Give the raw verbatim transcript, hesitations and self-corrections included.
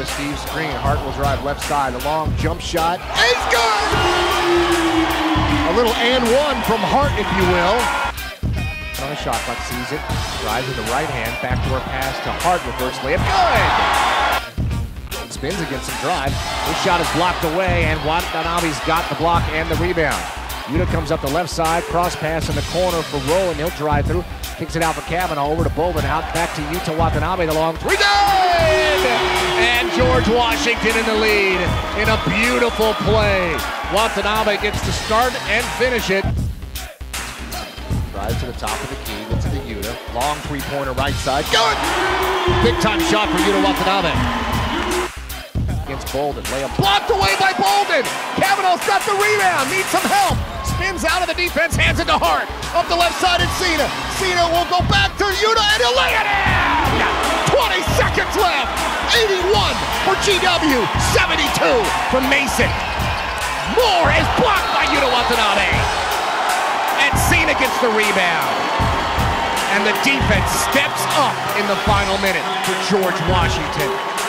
to Steve screen. Hart will drive left side. A long jump shot. It's good! A little and one from Hart, if you will. On a shot clock, sees it. Drives with the right hand. Backdoor pass to Hart. Reverse layup. Good! Spins against some drive. This shot is blocked away, and Watanabe's got the block and the rebound. Yuta comes up the left side. Cross pass in the corner for Rowland. He'll drive through. Kicks it out for Kavanaugh. Over to Bolden. Out back to Yuta Watanabe. The long three. Good! And George Washington in the lead in a beautiful play. Watanabe gets to start and finish it. Drives to the top of the key, gets to the Yuta. Long three-pointer right side. Good! Big-time shot for Yuta Watanabe. Against Bolden. Layup blocked away by Bolden. Kavanaugh's got the rebound. Needs some help. Spins out of the defense, hands it to Hart. Up the left side, it's Cena. Cena will go back to Yuta, and he'll lay it in! twenty seconds left. eighty-one for G W. seventy-two from Mason. Moore is blocked by Yuta Watanabe. And Cena gets the rebound. And the defense steps up in the final minute for George Washington.